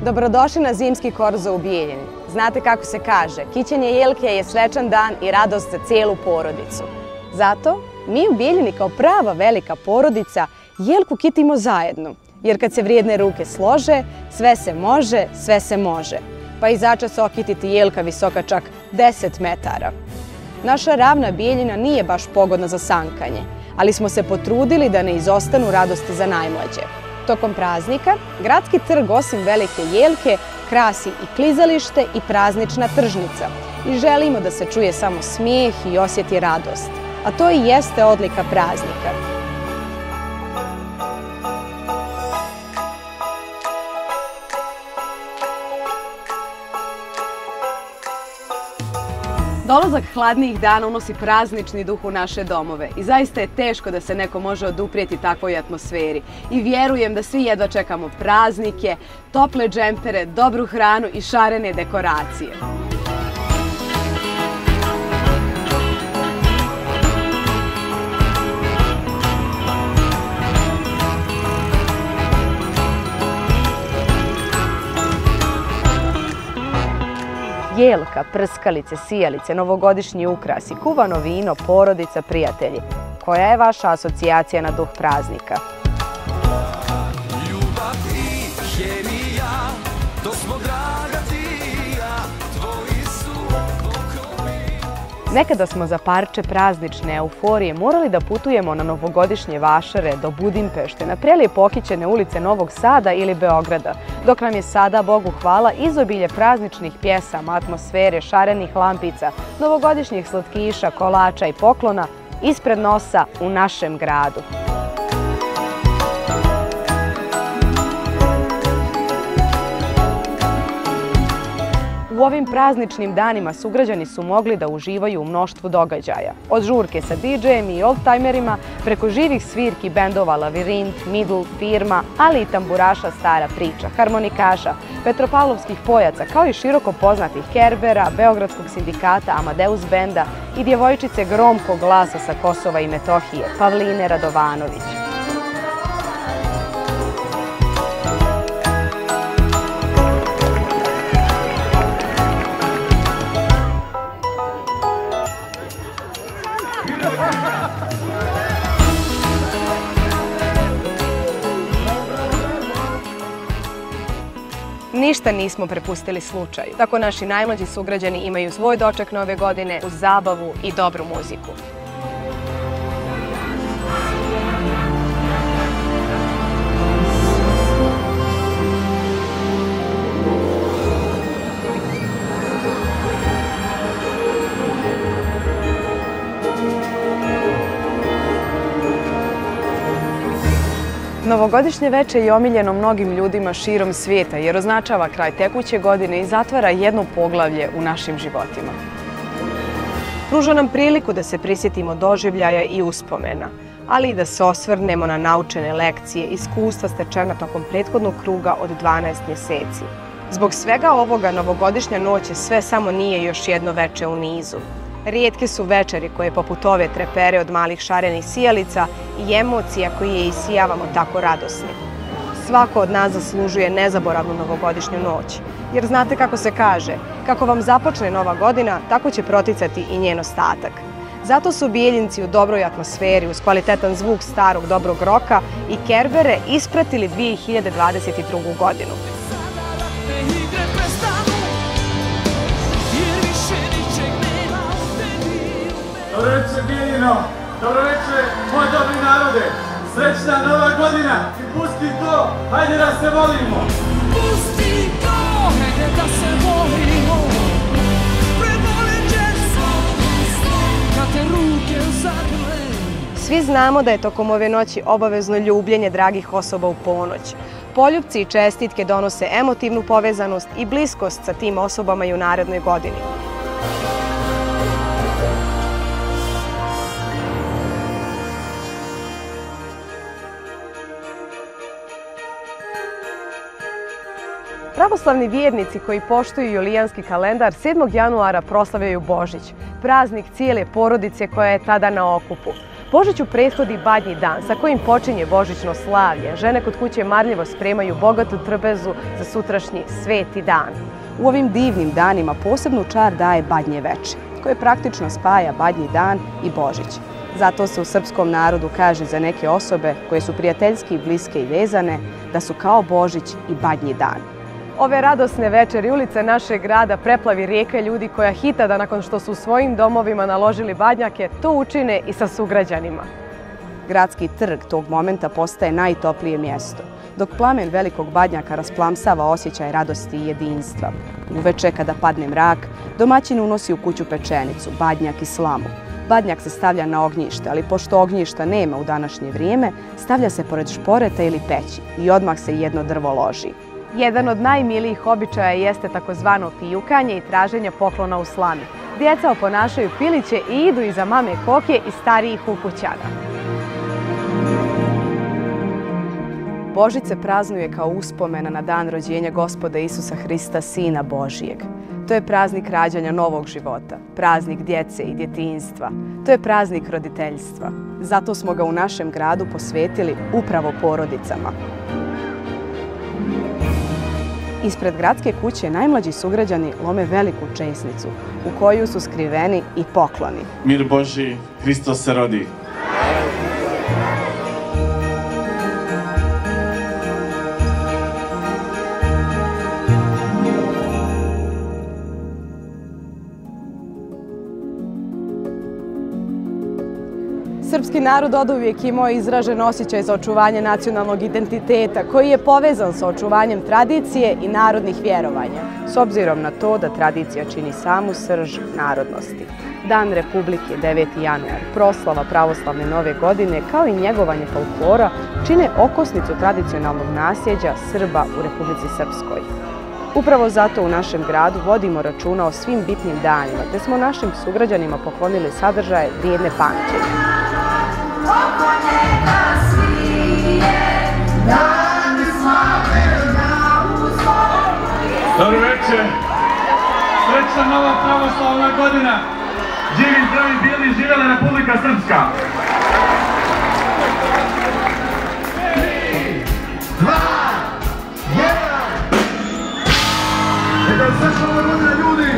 Dobrodošli na zimski korzo u Bijeljini. Znate kako se kaže, kićenje jelke je svečan dan i radost za cijelu porodicu. Zato mi u Bijeljini kao prava velika porodica jelku kitimo zajedno. Jer kad se vrijedne ruke slože, sve se može, sve se može. Pa i začas okititi jelka visoka čak 10 metara. Naša ravna Bijeljina nije baš pogodna za sankanje, ali smo se potrudili da ne izostanu radosti za najmlađe. Tokom praznika, gradski trg osim velike jelke krasi i klizalište i praznična tržnica i želimo da se čuje samo smijeh i osjeti radost. A to i jeste odlika praznika. Dolazak hladnijih dana unosi praznični duh u naše domove i zaista je teško da se neko može oduprijeti takvoj atmosferi. I vjerujem da svi jedva čekamo praznike, tople džempere, dobru hranu i šarene dekoracije. Jelka, prskalice, sijalice, novogodišnji ukrasi, kuvano vino, porodica, prijatelji. Koja je vaša asocijacija na duh praznika? Nekada smo za parče praznične euforije morali da putujemo na novogodišnje vašare do Budimpešte, na prelijepo okićene ulice Novog Sada ili Beograda, dok nam je sada, Bogu hvala, izobilje prazničnih pjesama, atmosfere, šarenih lampica, novogodišnjih slatkiša, kolača i poklona ispred nosa u našem gradu. U ovim prazničnim danima sugrađani su mogli da uživaju u mnoštvu događaja. Od žurke sa DJ-em i oldtimerima, preko živih svirki bendova Lavirint, Middle, Firma, ali i tamburaša Stara priča, harmonikaša, petropavlovskih pojaca, kao i široko poznatih Kerbera, Beogradskog sindikata, Amadeus benda i djevojčice gromkog glasa sa Kosova i Metohije, Pavline Radovanović. Ništa nismo prepustili slučaju. Tako naši najmlađi sugrađani imaju svoj doček nove godine uz zabavu i dobru muziku. Novogodišnje veče je omiljeno mnogim ljudima širom svijeta jer označava kraj tekuće godine i zatvara jedno poglavlje u našim životima. Pruža nam priliku da se prisjetimo doživljaja i uspomena, ali i da se osvrnemo na naučene lekcije, iskustva stečena tokom prethodnog kruga od 12 mjeseci. Zbog svega ovoga, novogodišnja noć je sve samo nije još jedno veče u nizu. Rijetke su večeri koje poput ove trepere od malih šarenih sijalica i emocija koje isijavamo tako radosni. Svako od nas zaslužuje nezaboravnu novogodišnju noć, jer znate kako se kaže, kako vam započne nova godina, tako će proticati i njen ostatak. Zato su Bijeljinci u dobroj atmosferi, uz kvalitetan zvuk starog dobrog roka i Kerbere ispratili 2022. godinu. Dobro večer, Bijeljino! Dobro večer, moj dobri narode! Srećna nova godina! I pusti to, hajde da se volimo! Pusti to, hajde da se volimo! Prevoleđe kad te ruke zagrle. Svi znamo da je tokom ove noći obavezno ljubljenje dragih osoba u ponoć. Poljupci i čestitke donose emotivnu povezanost i bliskost sa tim osobama i u narednoj godini. Pravoslavni vjernici koji poštuju julijanski kalendar 7. januara proslavljaju Božić, praznik cijele porodice koja je tada na okupu. Božiću prethodi Badnji dan, sa kojim počinje božićno slavlje. Žene kod kuće marljivo spremaju bogatu trpezu za sutrašnji sveti dan. U ovim divnim danima posebnu čar daje Badnje veče, koje praktično spaja Badnji dan i Božić. Zato se u srpskom narodu kaže za neke osobe koje su prijateljski, bliske i vezane da su kao Božić i Badnji dan. Ove radosne večeri ulice našeg grada preplavi rijeka ljudi koja hita da nakon što su u svojim domovima naložili badnjake, to učine i sa sugrađanima. Gradski trg tog momenta postaje najtoplije mjesto, dok plamen velikog badnjaka rasplamsava osjećaj radosti i jedinstva. Uveče kada padne mrak, domaćin unosi u kuću pečenicu, badnjak i slamu. Badnjak se stavlja na ognjište, ali pošto ognjišta nema u današnje vrijeme, stavlja se pored šporeta ili peći i odmah se jedno drvo loži. Jedan od najmilijih običaja jeste takozvano pijukanje i traženje poklona u slami. Djeca oponašaju piliće i idu iza mame koke i starijih ukućana. Božić se praznuje kao uspomena na dan rođenja Gospoda Isusa Hrista, Sina Božijeg. To je praznik rađanja novog života, praznik djece i djetinjstva. To je praznik roditeljstva. Zato smo ga u našem gradu posvetili upravo porodicama. Ispred gradske kuće najmlađi sugrađani lome veliku česnicu u koju su skriveni i pokloni. Mir Božji, Hristos se rodi. Srpski narod oduvijek imao izražen osjećaj za očuvanje nacionalnog identiteta, koji je povezan sa očuvanjem tradicije i narodnih vjerovanja, s obzirom na to da tradicija čini samu srž narodnosti. Dan Republike, 9. januar, proslava pravoslavne nove godine, kao i njegovanje folklora, čine okosnicu tradicionalnog nasljeđa Srba u Republici Srpskoj. Upravo zato u našem gradu vodimo računa o svim bitnim danima, te smo našim sugrađanima poklonili sadržaje vrijedne pamćenja. Dobro večer, srećna nova pravoslavna godina, živi, zdravi, bili, živjela Republika Srpska. 3, 2, 1, neka je srećna nova godina, ljudi!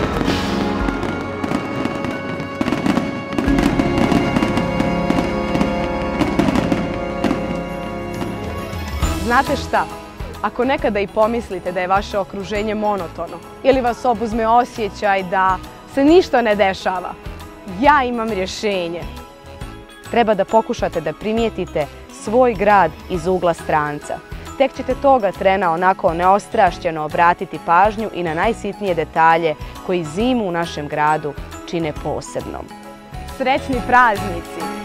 Znate šta? Ako nekada i pomislite da je vaše okruženje monotono ili vas obuzme osjećaj da se ništa ne dešava, ja imam rješenje. Treba da pokušate da primijetite svoj grad iz ugla stranca. Tek ćete toga trena onako neostrašćeno obratiti pažnju i na najsitnije detalje koji zimu u našem gradu čine posebnom. Srećni praznici!